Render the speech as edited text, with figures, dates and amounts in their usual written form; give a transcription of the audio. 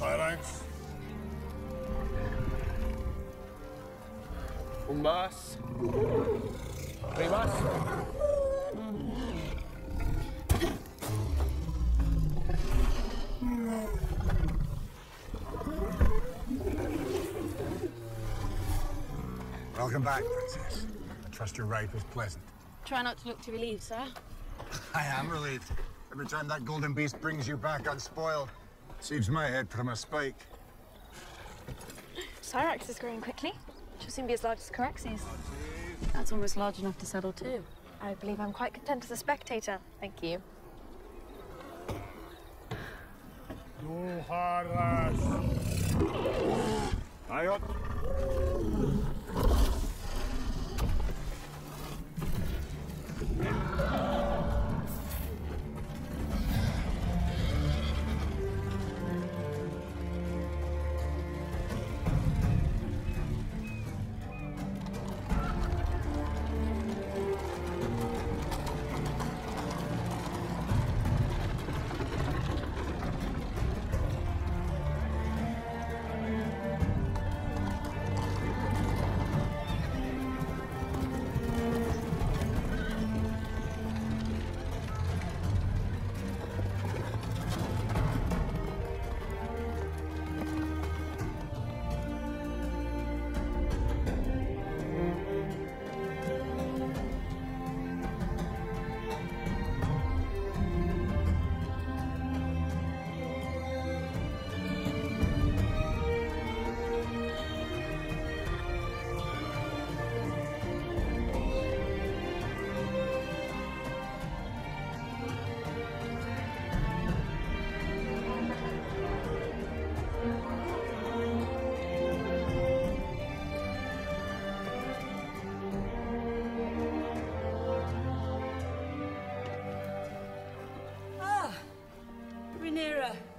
Silence. Un más. ¿Hay más? Welcome back, Princess. I trust your ride was pleasant. Try not to look too relieved, sir. I am relieved. Every time that golden beast brings you back unspoiled, saves my head from a spike. Cyrax is growing quickly. She'll soon be as large as Caraxes. That's almost large enough to settle too. I believe I'm quite content as a spectator. Thank you. Ayot. Rhaenyra,